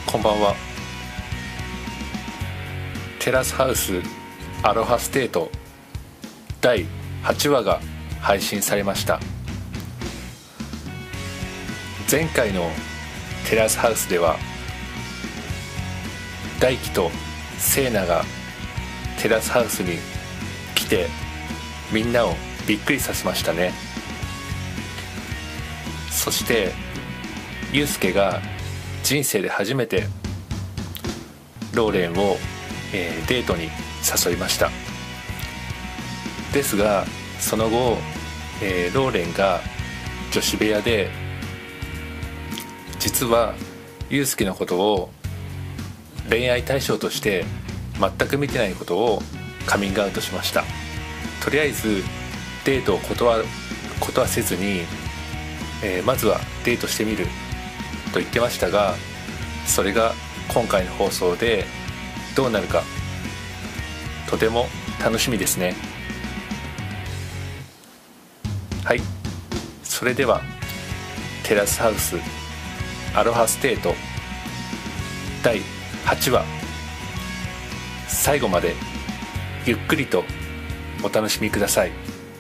こんばんは。テラスハウスアロハステート第8話が配信されました。前回のテラスハウスでは大輝とセイナがテラスハウスに来てみんなをびっくりさせましたね。そしてユウスケが人生で初めてローレンを、デートに誘いました。ですがその後、ローレンが女子部屋で実はユウスケのことを恋愛対象として全く見てないことをカミングアウトしました。とりあえずデートを断はせずに、まずはデートしてみると言ってましたが、それが今回の放送でどうなるかとても楽しみですね。はい、それではテラスハウスアロハステート第8話、最後までゆっくりとお楽しみください。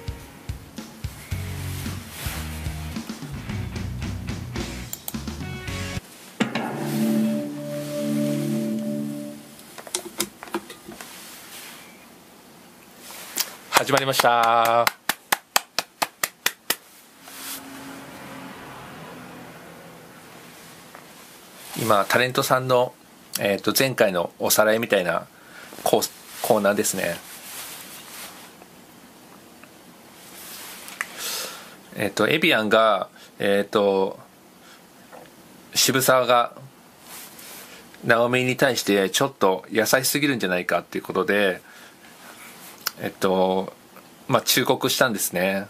始まりました。今タレントさんの、前回のおさらいみたいなコーナーですね。エビアンが渋沢がナオミに対してちょっと優しすぎるんじゃないかっていうことで忠告したんですね。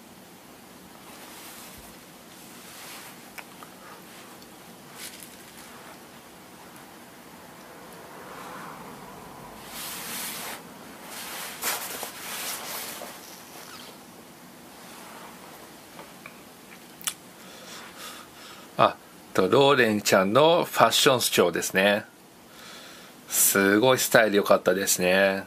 ローレンちゃんのファッション主張ですね。すごいスタイル良かったですね。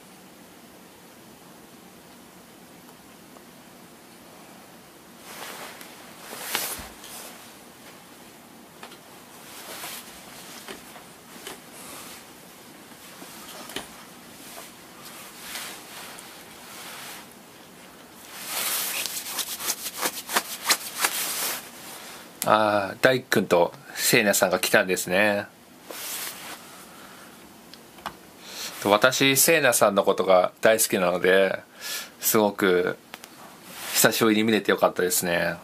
大君とセイナさんが来たんですね。私セイナさんのことが大好きなのですごく久しぶりに見れてよかったですね。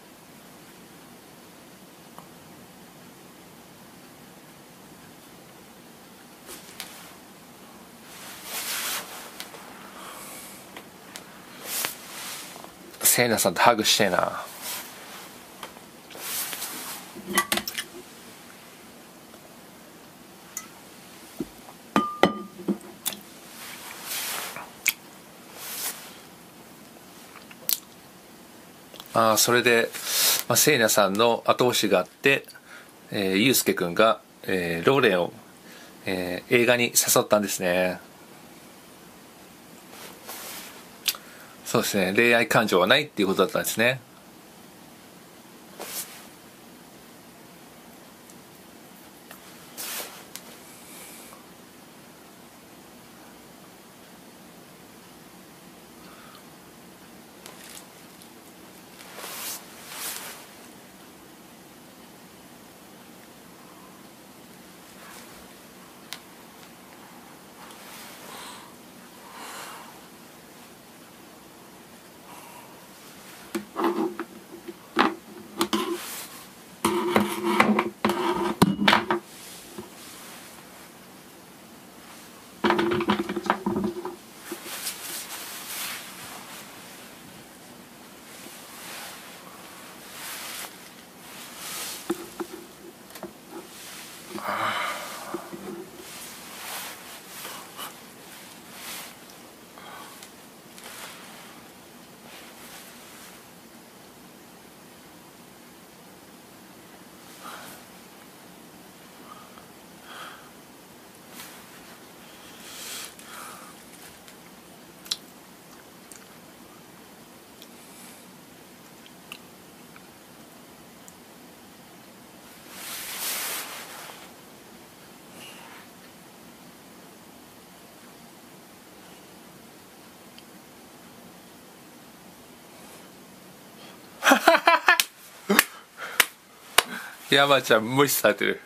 セイナさんとハグしてえな。それで、セイナさんの後押しがあって、ユウスケ君が、ローレンを、映画に誘ったんですね。そうですね、恋愛感情はないっていうことだったんですね。 山ちゃん無視されてる。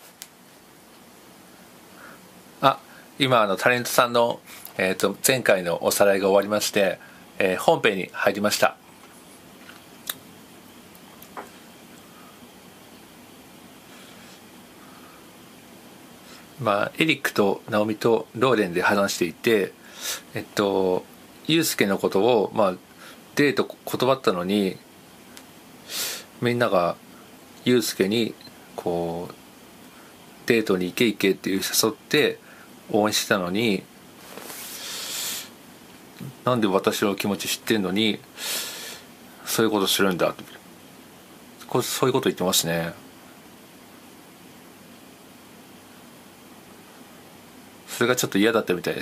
今タレントさんの、前回のおさらいが終わりまして、本編に入りました。エリックとナオミとローレンで話していて、ユウスケのことを、デート断ったのに、みんながユウスケにこうデートに行け行けっていう誘って応援してたのに、なんで私の気持ち知ってんのにそういうことするんだって、そういうこと言ってますね。それがちょっと嫌だったみたいです。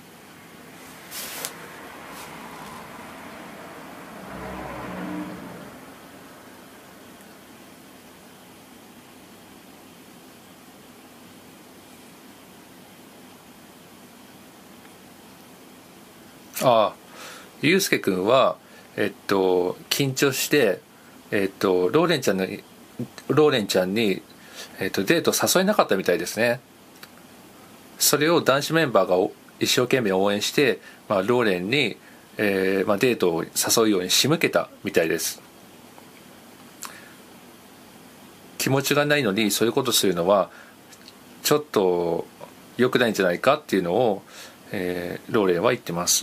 ゆうすけくんは緊張してローレンちゃんにデート誘えなかったみたいですね。それを男子メンバーが一生懸命応援して、ローレンに、デートを誘うように仕向けたみたいです。気持ちがないのにそういうことするのはちょっと良くないんじゃないかっていうのを、ローレンは言ってます。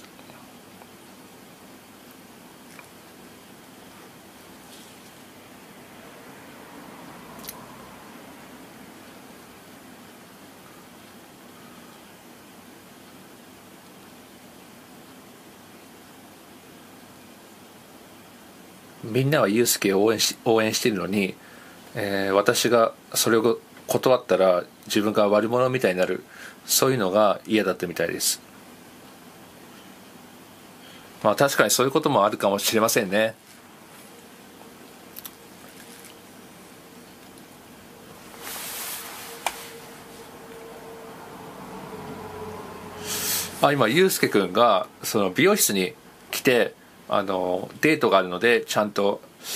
みんなはユウスケを応援しているのに、私がそれを断ったら自分が悪者みたいになる、そういうのが嫌だったみたいです。確かにそういうこともあるかもしれませんね。今ユウスケくんがその美容室に来て、デートがあるのでちゃんと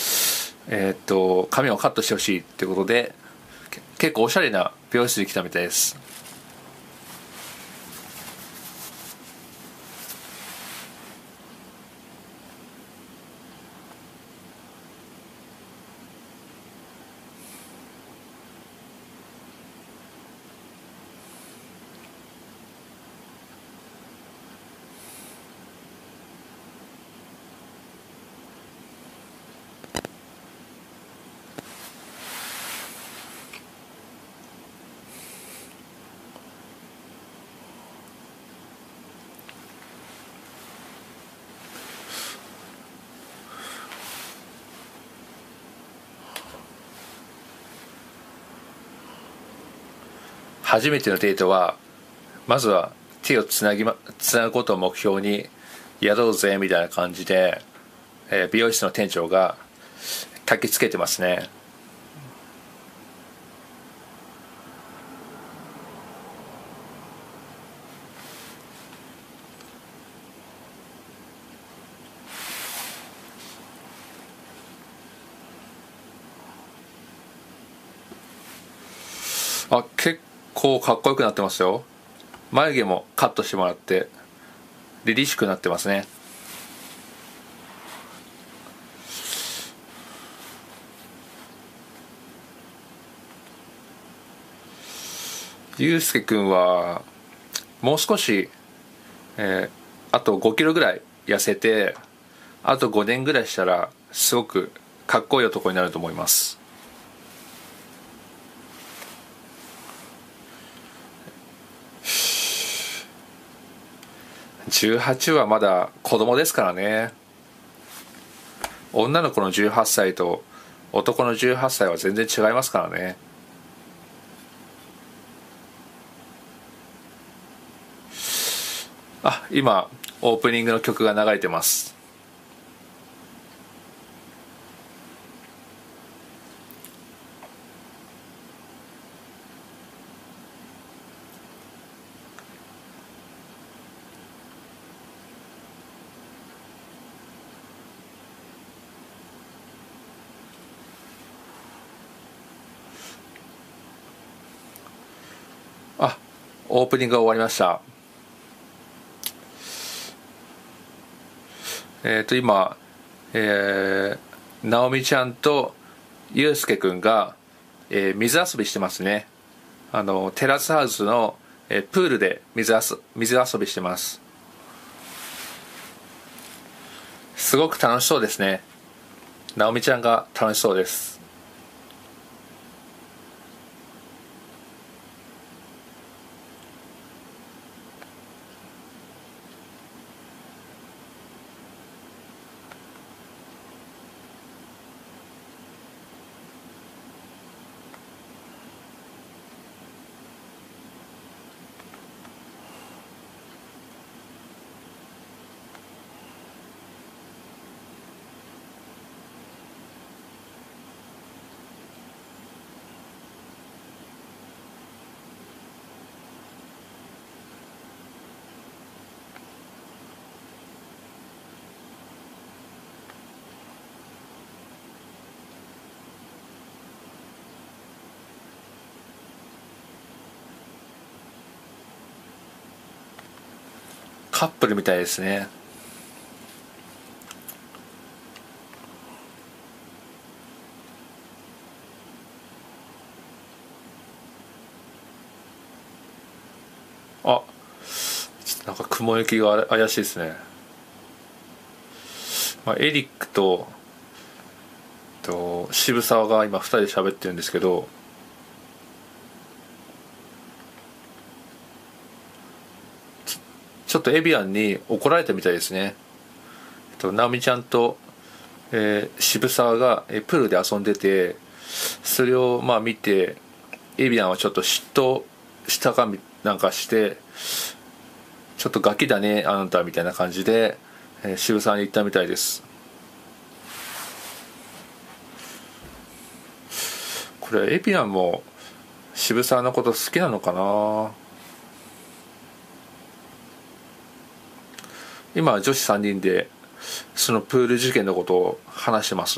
髪をカットしてほしいってことで、結構おしゃれな美容室に来たみたいです。初めてのデートはまずは手をつなぐことを目標にやろうぜみたいな感じで、美容室の店長が焚きつけてますね。結構かっこよくなってますよ。眉毛もカットしてもらって凛々しくなってますね。ゆうすけくんはもう少し、あと5キロぐらい痩せて、あと5年ぐらいしたらすごくかっこいい男になると思います。18はまだ子供ですからね。女の子の18歳と男の18歳は全然違いますからね。今オープニングの曲が流れてます。 オープニングが終わりました。今、直美ちゃんとゆうすけくんが、水遊びしてますね。テラスハウスの、プールで水遊びしてます。すごく楽しそうですね。直美ちゃんが楽しそうです。カップルみたいですね。あ、ちょっとなんか雲行きが怪しいですね。エリックと渋沢が今2人で喋ってるんですけど、ちょっとエビアンに怒られたみたいですね。直美ちゃんと、渋沢が、プールで遊んでて、それを見て、エビアンはちょっと嫉妬したかなんかして、ちょっとガキだねあなたみたいな感じで、渋沢に言ったみたいです。これエビアンも渋沢のこと好きなのかな。今女子3人でそのプール事件のことを話してます。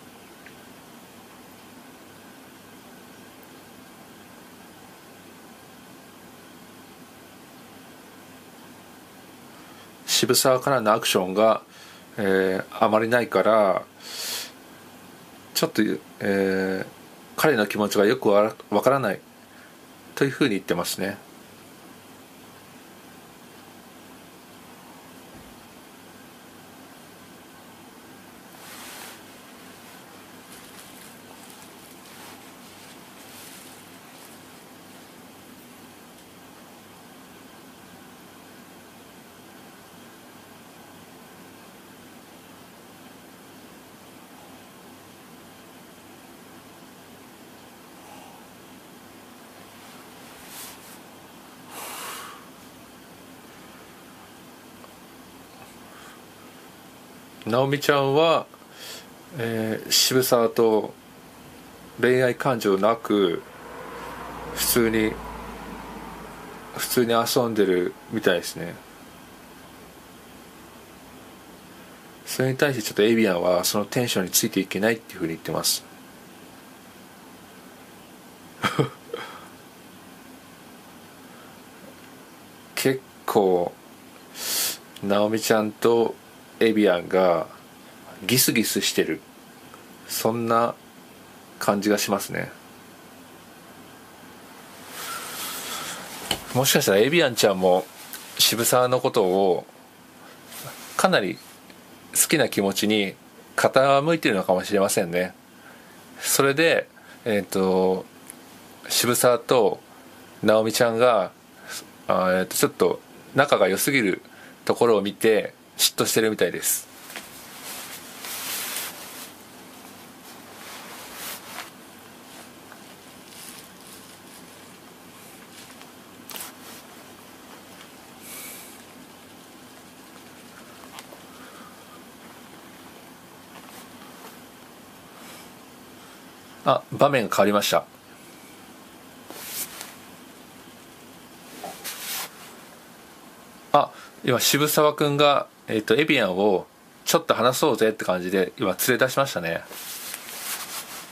渋沢からのアクションが、あまりないからちょっと、彼の気持ちがよくわからないというふうに言ってますね。直美ちゃんは、渋沢と恋愛感情なく普通に遊んでるみたいですね。それに対してちょっとエビアンはそのテンションについていけないっていうふうに言ってます。結構直美ちゃんとエビアンがギスギスしてる、そんな感じがしますね。もしかしたらエビアンちゃんも渋沢のことをかなり好きな気持ちに傾いてるのかもしれませんね。それで渋沢と直美ちゃんがちょっと仲が良すぎるところを見て嫉妬してるみたいです。場面が変わりました。今渋沢くんが、エビアンをちょっと話そうぜって感じで今連れ出しましたね。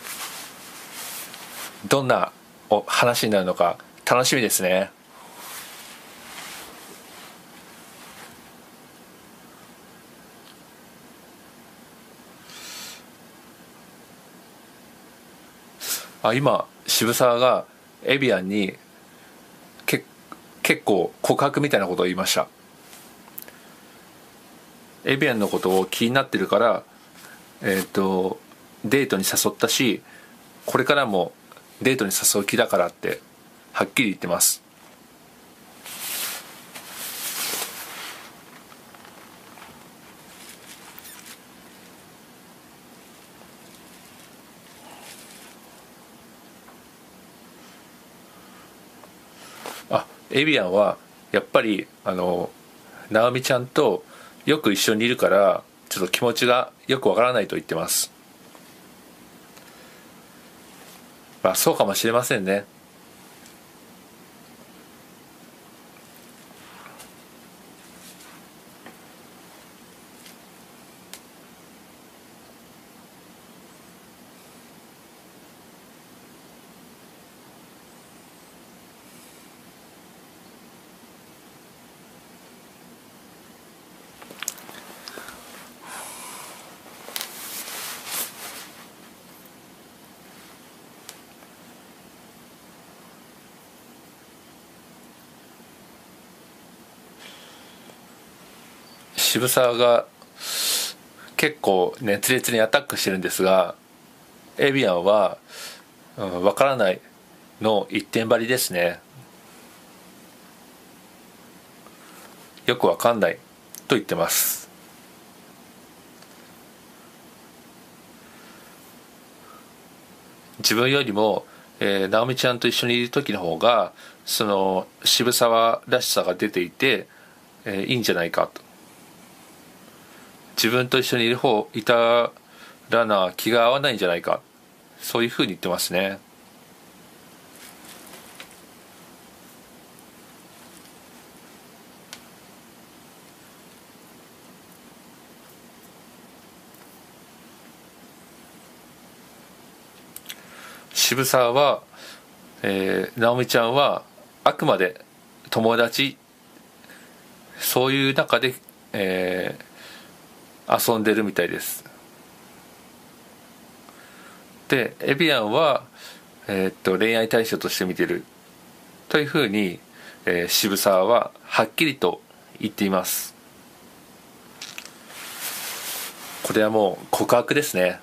どんな話になるのか楽しみですね。 今渋沢がエビアンに結構告白みたいなことを言いました。エビアンのことを気になってるからデートに誘ったし、これからもデートに誘う気だからってはっきり言ってます。エビアンはやっぱり直美ちゃんとよく一緒にいるからちょっと気持ちがよくわからないと言ってます。そうかもしれませんね。渋沢が結構熱烈にアタックしてるんですが、エビアンは、わからないの一点張りですね。よくわかんないと言ってます。自分よりも、直美ちゃんと一緒にいる時の方がその渋沢らしさが出ていて、いいんじゃないかと。自分と一緒にいたらな気が合わないんじゃないか、そういうふうに言ってますね。渋沢は、直美ちゃんはあくまで友達、そういう中で、遊んでるみたいです。でエビアンは、恋愛対象として見てるというふうに、渋沢ははっきりと言っています。これはもう告白ですね。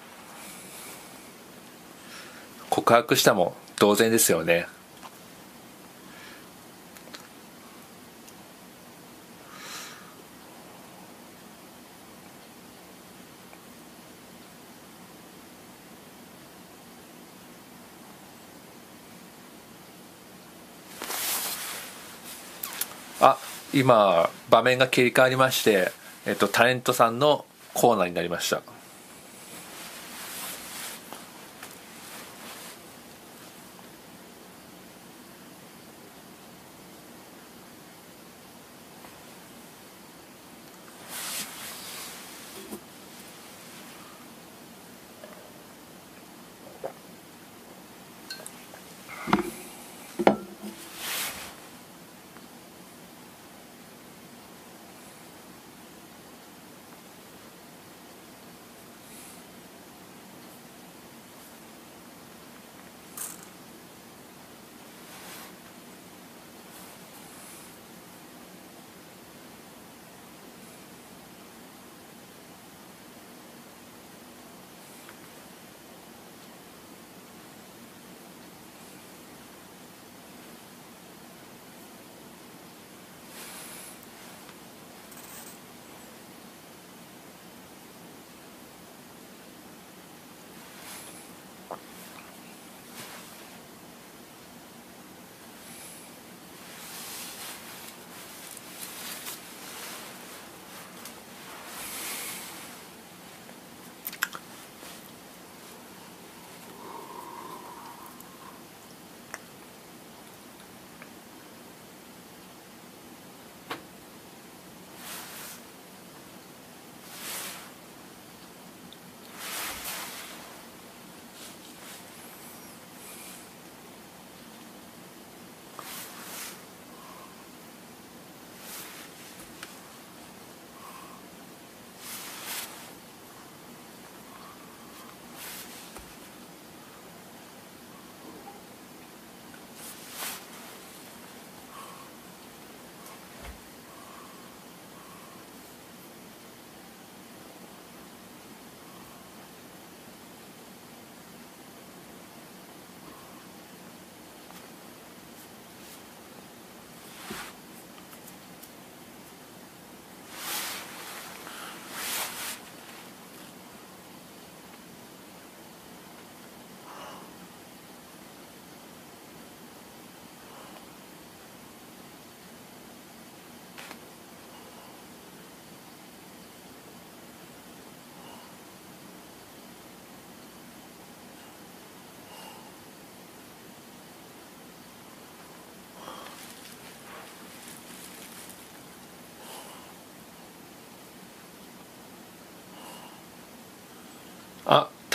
告白したも同然ですよね。今場面が切り替わりまして、タレントさんのコーナーになりました。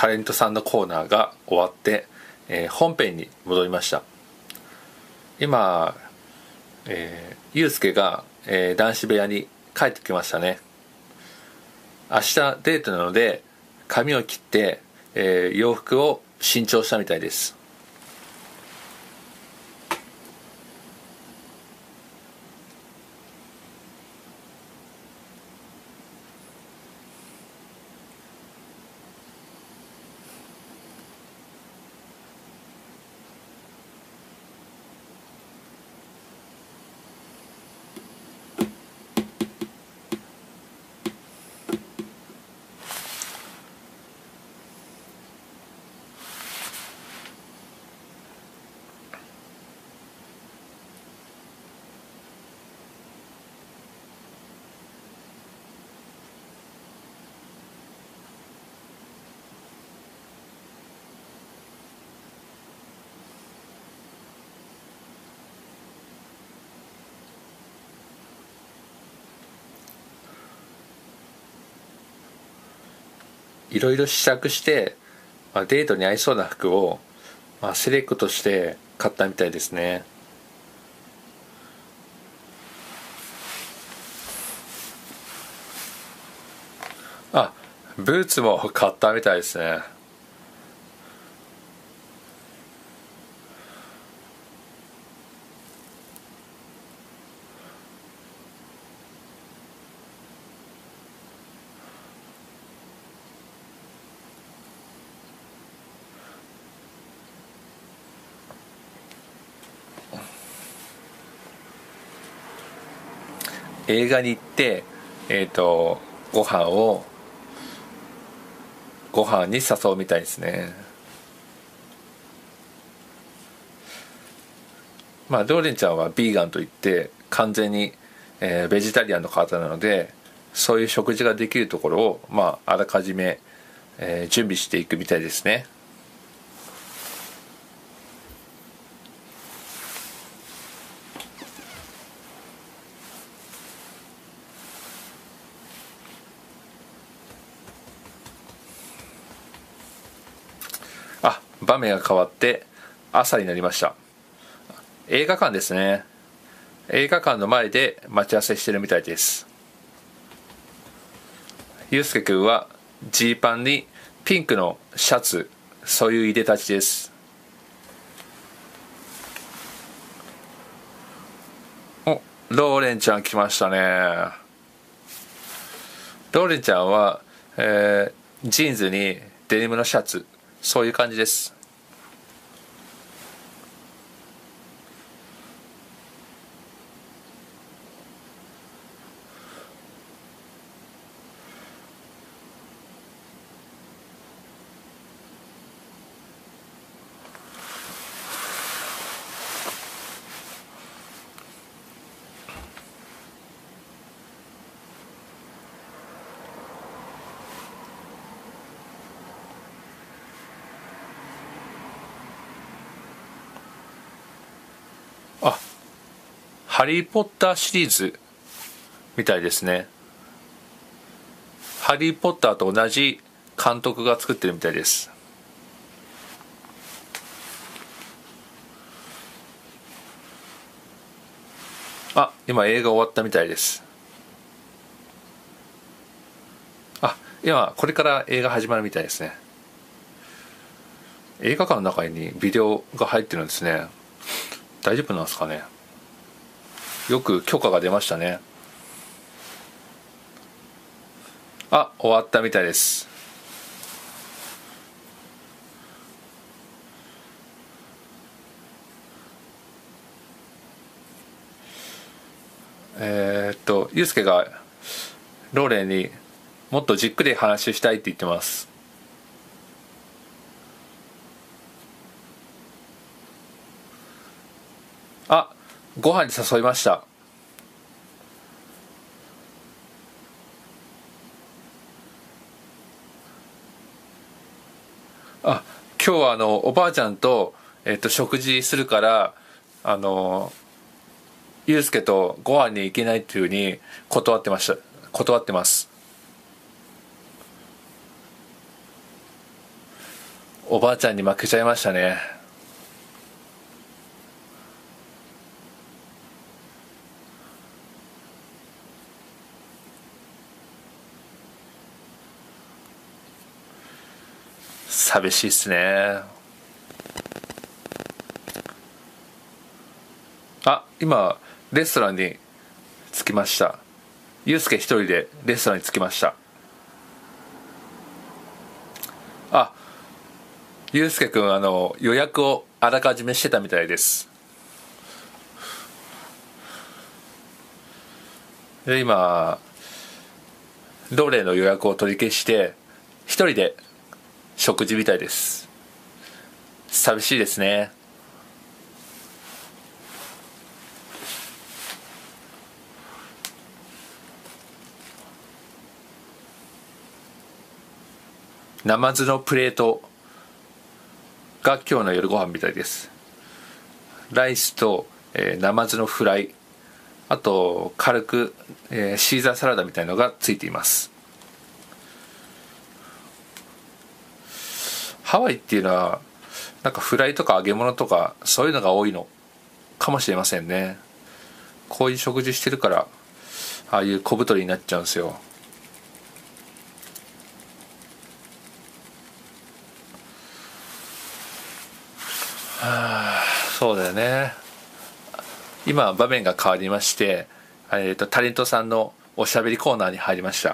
タレントさんのコーナーが終わって、本編に戻りました。今、ゆうすけが、男子部屋に帰ってきましたね。明日デートなので髪を切って、洋服を新調したみたいです。いろいろ試着して、デートに合いそうな服を、セレクトして買ったみたいですね。ブーツも買ったみたいですね。映画に行って、ご飯をご飯に誘うみたいですね。ローレンちゃんはビーガンといって完全に、ベジタリアンの方なので、そういう食事ができるところを、あらかじめ、準備していくみたいですね。場面が変わって朝になりました。映画館ですね。映画館の前で待ち合わせしてるみたいです。ゆうすけくんはジーパンにピンクのシャツ、そういういでたちです。ローレンちゃん来ましたね。ローレンちゃんは、ジーンズにデニムのシャツ、そういう感じです。ハリー・ポッターシリーズみたいですね。ハリー・ポッターと同じ監督が作ってるみたいです。今映画終わったみたいです。今これから映画始まるみたいですね。映画館の中にビデオが入ってるんですね。大丈夫なんですかね。よく許可が出ましたね。終わったみたいです。ゆうすけがローレンにもっとじっくり話したいって言ってます。ご飯に誘いました。今日はおばあちゃんと、食事するからゆうすけとご飯に行けないっていうふうに断ってます。 おばあちゃんに負けちゃいましたね。寂しいっすね。あ、今レストランに着きました。ゆうすけ一人でレストランに着きました。あ、ゆうすけくん予約をあらかじめしてたみたいです。で今ロレの予約を取り消して一人で食事みたいです。寂しいですね。ナマズのプレートが今日の夜ご飯みたいです。ライスと、ナマズのフライ、あと軽く、シーザーサラダみたいのがついています。ハワイっていうのはなんかフライとか揚げ物とかそういうのが多いのかもしれませんね。こういう食事してるからああいう小太りになっちゃうんですよ。そうだよね。今場面が変わりまして、タレントさんのおしゃべりコーナーに入りました。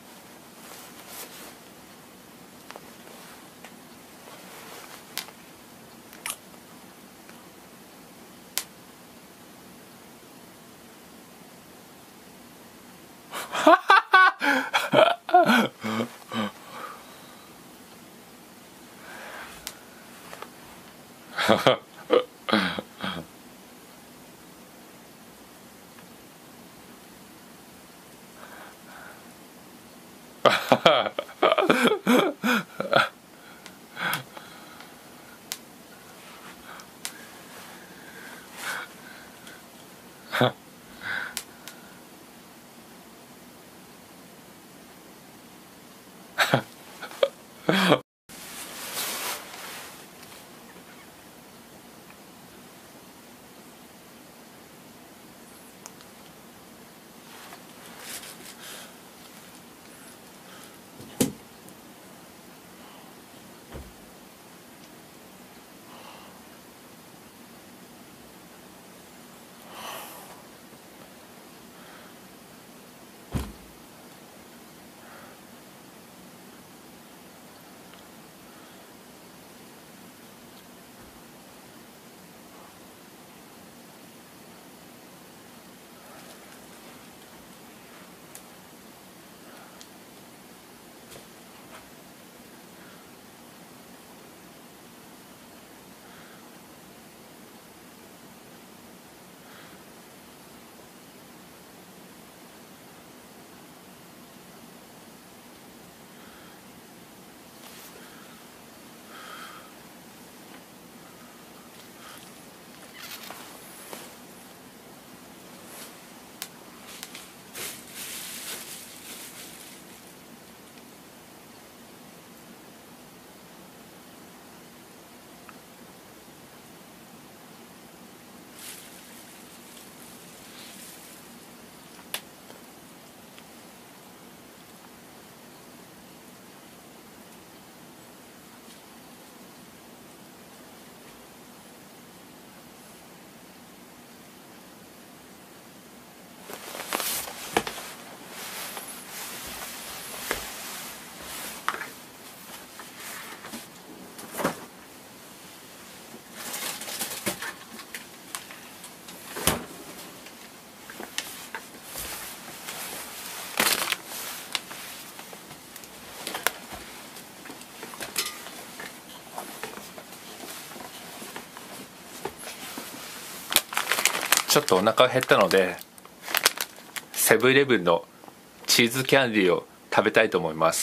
ちょっとお腹減ったのでセブンイレブンのチーズキャンディーを食べたいと思います。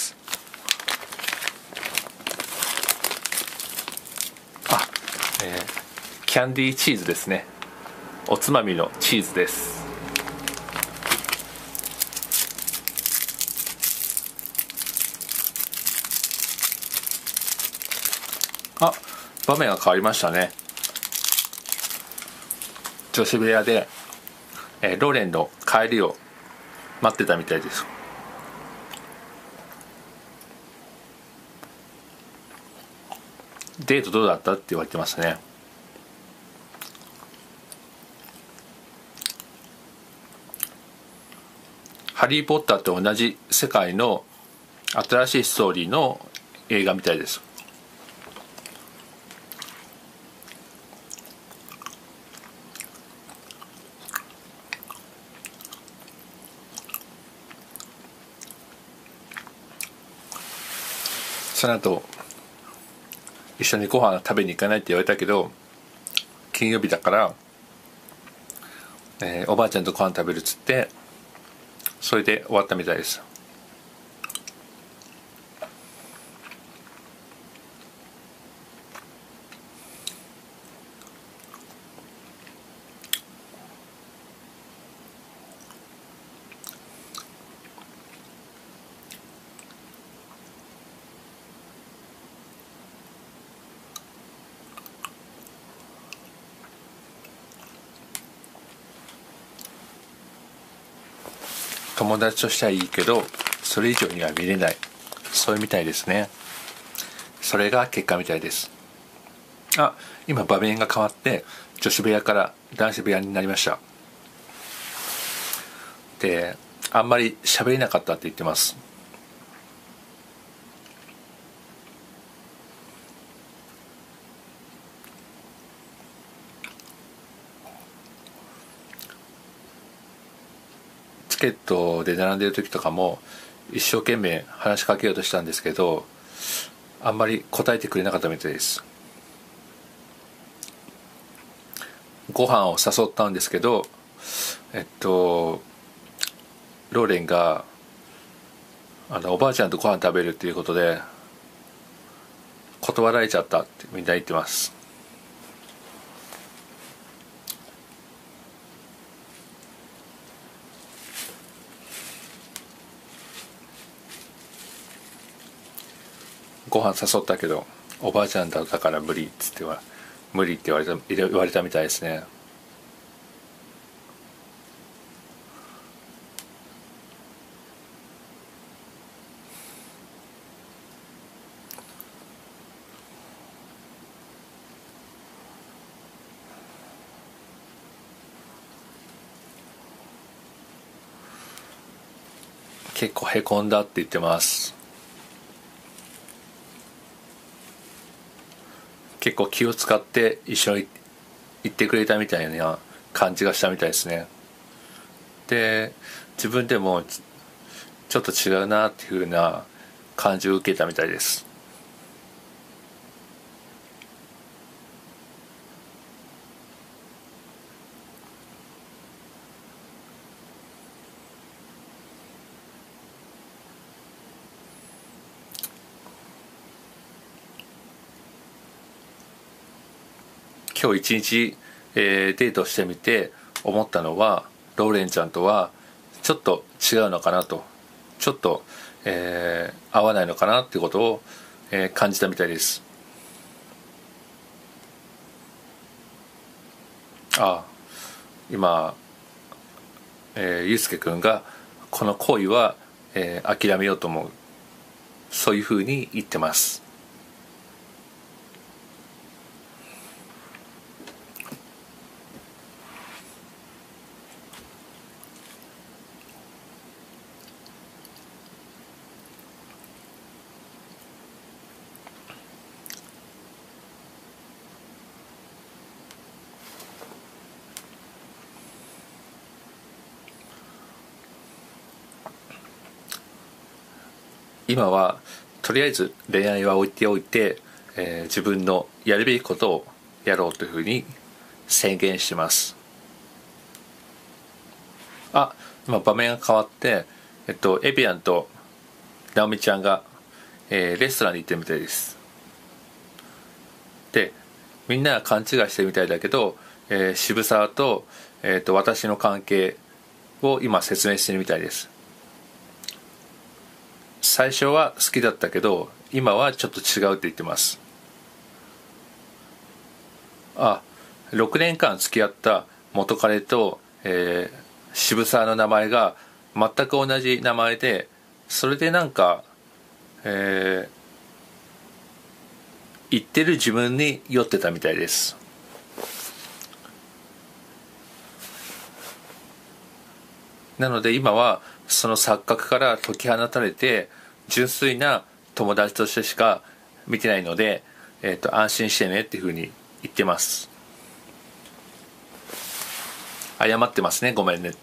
キャンディーチーズですね。おつまみのチーズです。 あ、場面が変わりましたね。女子部屋で、ローレンの帰りを待ってたみたいです。デートどうだったって言われてますね。ハリー・ポッターと同じ世界の新しいストーリーの映画みたいです。その後一緒にご飯食べに行かないって言われたけど、金曜日だから、おばあちゃんとご飯食べるっつって、それで終わったみたいです。友達としてはいいけどそれ以上には見れない、そういうみたいですね。それが結果みたいです。あ、今場面が変わって女子部屋から男子部屋になりました。で、あんまり喋れなかったって言ってます。チケットで並んでる時とかも一生懸命話しかけようとしたんですけど、あんまり答えてくれなかったみたいです。ご飯を誘ったんですけど、ローレンがおばあちゃんとご飯食べるっていうことで断られちゃったってみんな言ってます。ご飯誘ったけどおばあちゃんだから無理っつっては無理って言われたみたいですね。結構へこんだって言ってます。結構気を使って一緒に行ってくれたみたいな感じがしたみたいですね。で、自分でもちょっと違うなっていう風な感じを受けたみたいです。今日一日、デートしてみて思ったのは、ローレンちゃんとはちょっと違うのかなと、ちょっと、合わないのかなっていうことを、感じたみたいです。ああ、今、ゆうすけくんがこの行為は、諦めようと思う、そういうふうに言ってます。今はとりあえず恋愛は置いておいて、自分のやるべきことをやろうというふうに宣言してます。あ、今場面が変わって、エビアンとナオミちゃんが、レストランに行ってるみたいです。で、みんなが勘違いしてるみたいだけど、渋沢と、私の関係を今説明してるみたいです。最初は好きだったけど今はちょっと違うって言ってます。 あ、6年間付き合った元彼と、渋沢の名前が全く同じ名前で、それでなんか、言ってる自分に酔ってたみたいです。なので今はその錯覚から解き放たれて、純粋な友達としてしか見てないので、安心してねっていうふうに言ってます。謝ってますね、ごめんねって。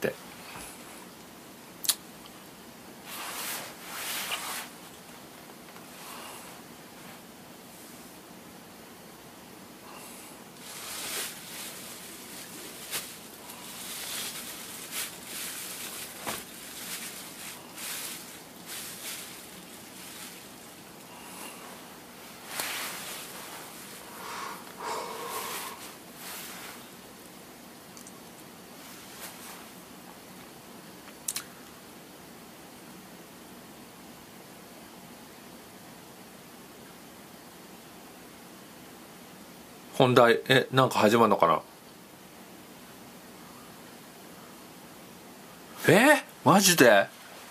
本題、なんか始まるのかな。マジで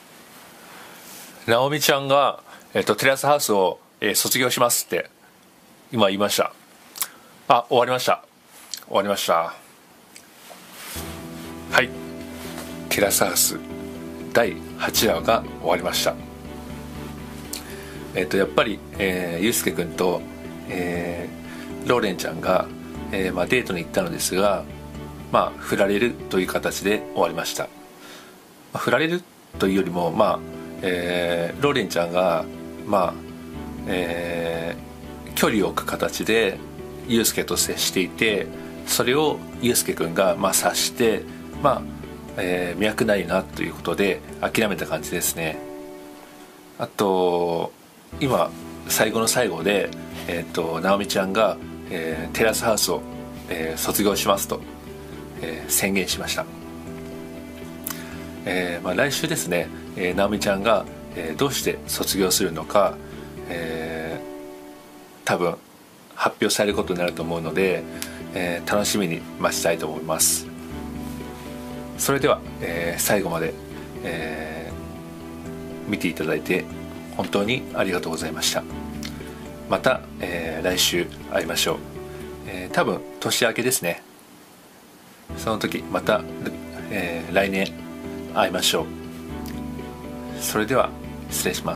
直美ちゃんが、テラスハウスを、卒業しますって今言いました。あ、終わりました。終わりました。はい、テラスハウス第8話が終わりました。やっぱり、ゆうすけくんと、ローレンちゃんが、デートに行ったのですが、振られるという形で終わりました。振られるというよりも、ローレンちゃんが、距離を置く形でユうスケと接していて、それをユうスケくんが、察して、脈ないなということで諦めた感じですね。あと今最後の最後で、直美ちゃんが、テラスハウスを、卒業しますと、宣言しました。来週ですね、直美ちゃんが、どうして卒業するのか、多分発表されることになると思うので、楽しみに待ちたいと思います。それでは、最後まで、見ていただいて本当にありがとうございました。また、来週会いましょう。多分年明けですね。その時また、来年会いましょう。それでは失礼します。